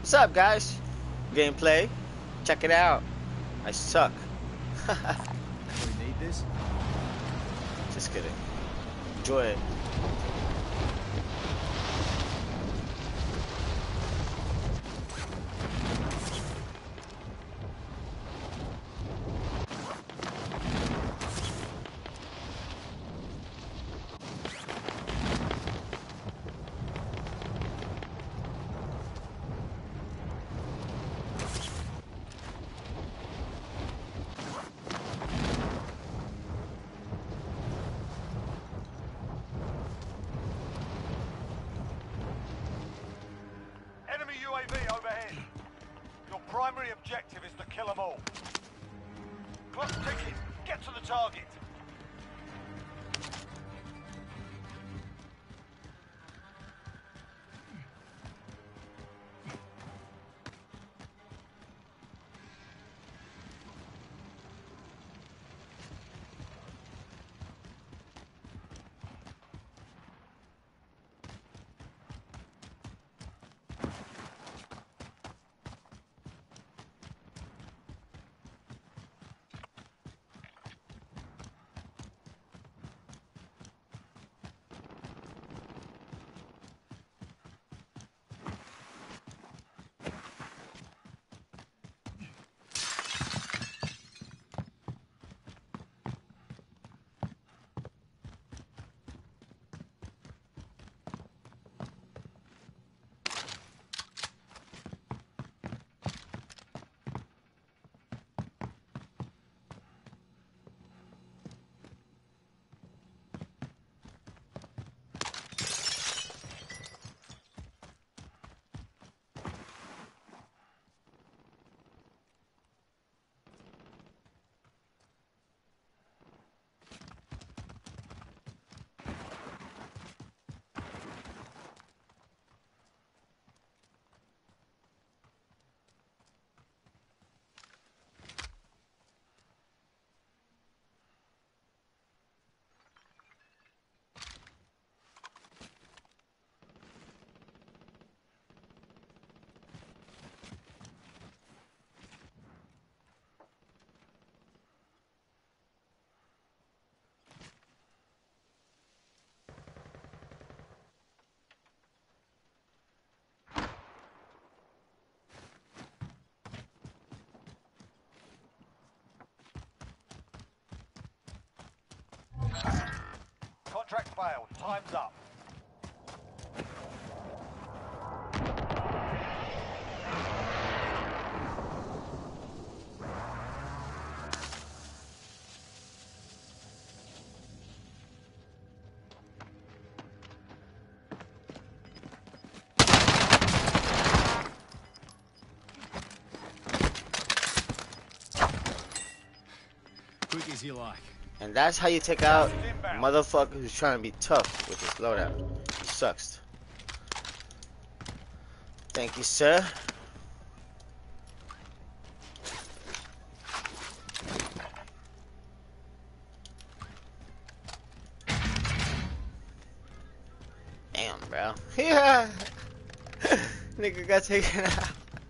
What's up, guys? Gameplay. Check it out. I suck. We need this? Just kidding. Enjoy it. Enemy UAV overhead. Your primary objective is to kill them all. Clock ticking. Get to the target. Contract failed. Time's up. Quick as you like. And that's how you take out a motherfucker who's trying to be tough with his loadout. He sucks. Thank you, sir. Damn, bro. Yeah. Nigga got taken out.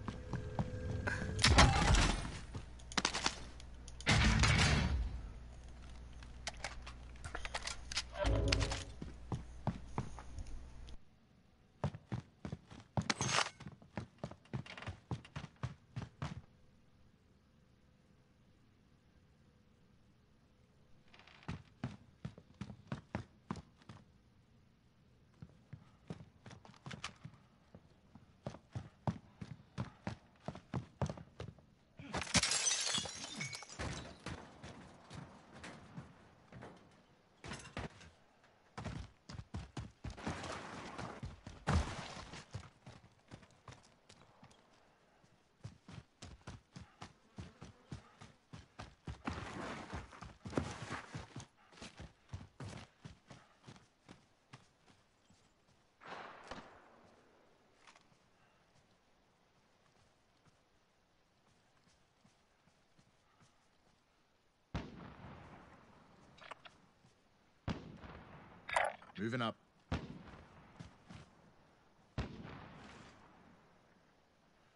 Moving up.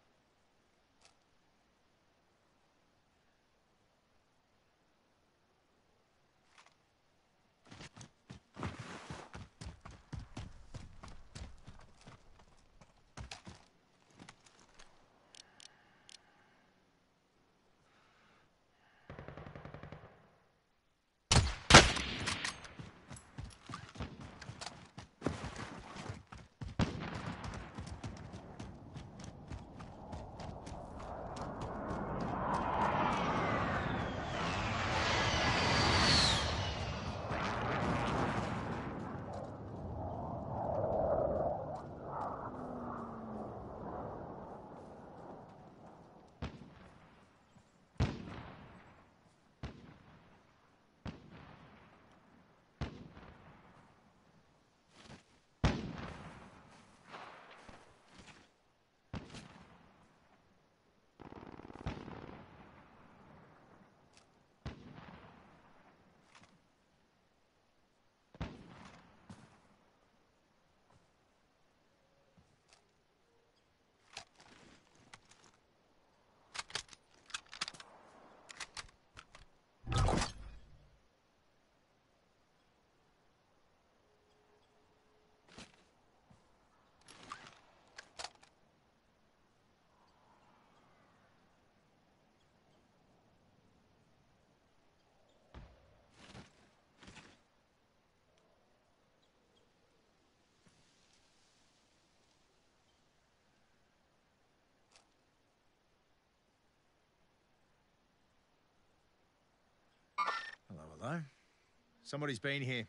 Hello? Somebody's been here.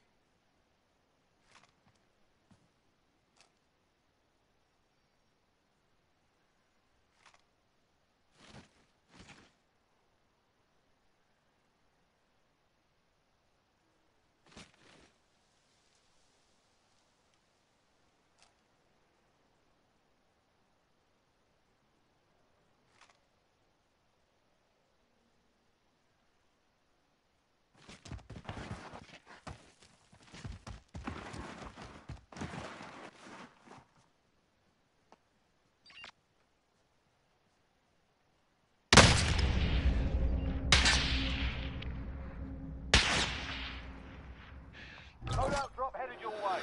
Loadout drop headed your way.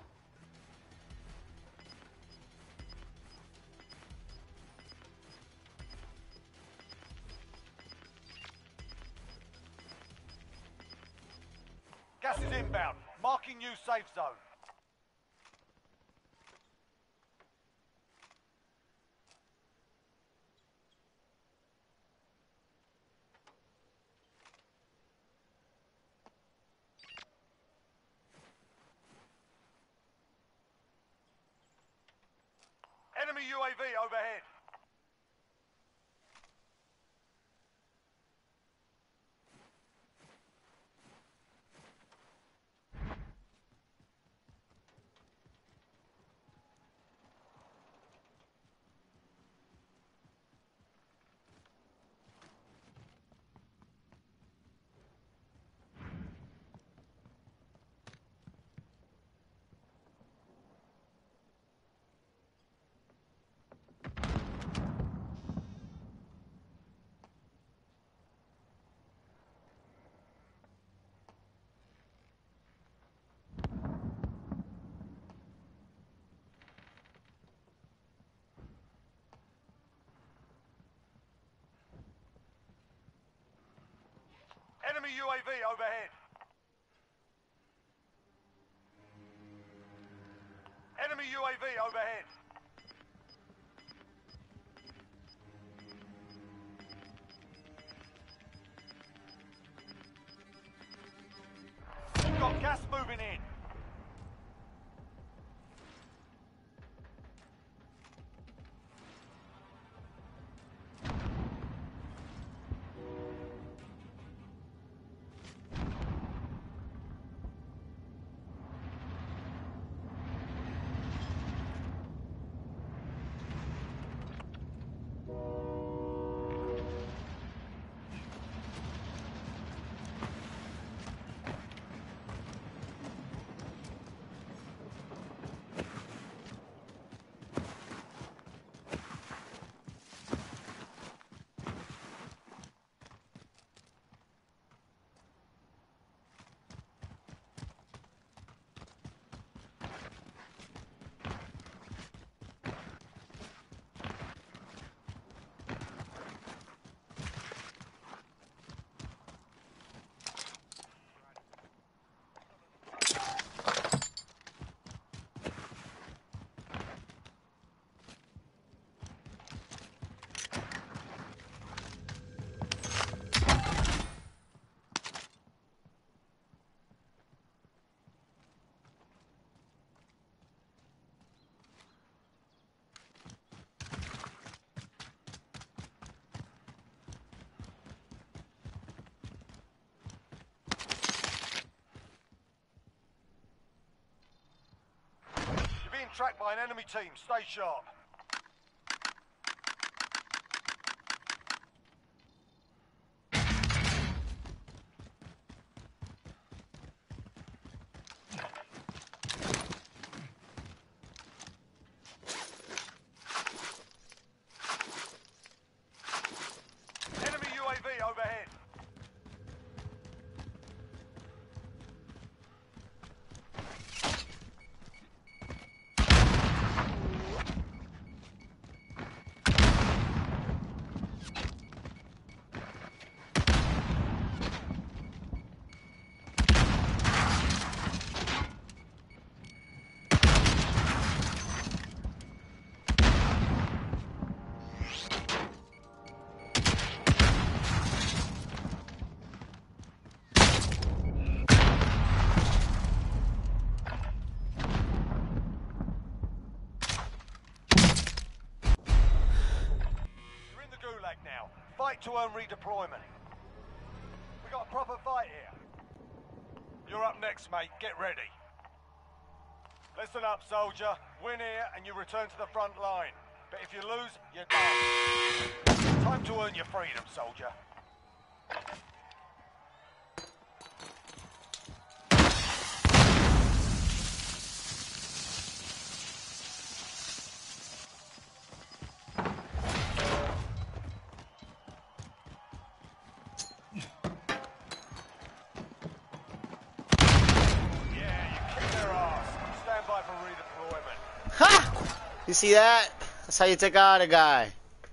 Gas is inbound. Marking new safe zone. Enemy UAV overhead. Enemy UAV overhead. Enemy UAV overhead. We've got gas moving in. Being tracked by an enemy team. Stay sharp. Enemy UAV overhead. Fight to earn redeployment. We got a proper fight here. You're up next, mate. Get ready. Listen up, soldier. Win here and you return to the front line. But if you lose, you're done. Time to earn your freedom, soldier. Ha! You see that? That's how you take out a guy.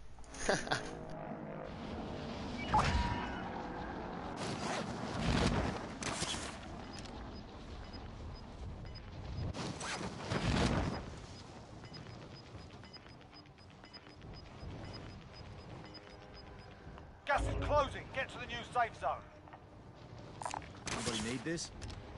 Gas is closing. Get to the new safe zone. Anybody need this?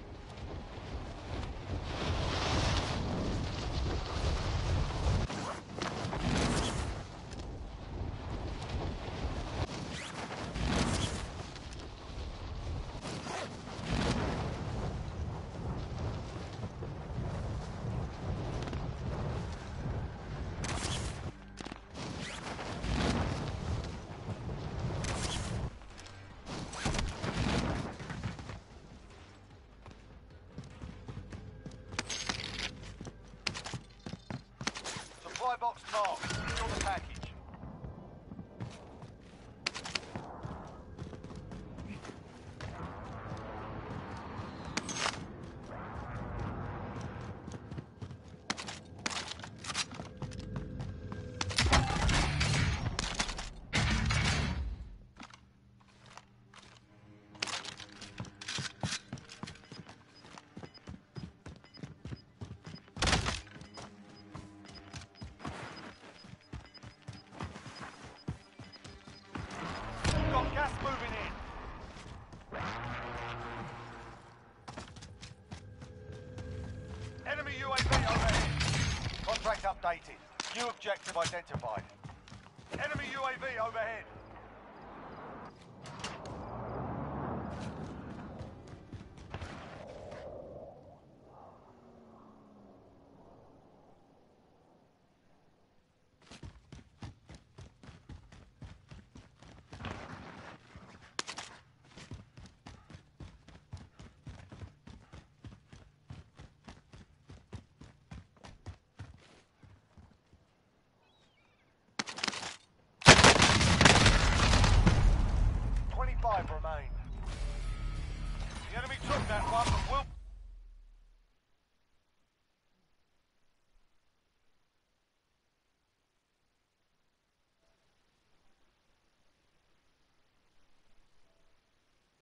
Supply box marked. Secure the package. Got gas moving in. Enemy UAV overhead. Contract updated. New objective identified. Enemy UAV overhead. Remain. The enemy took that one, but we'll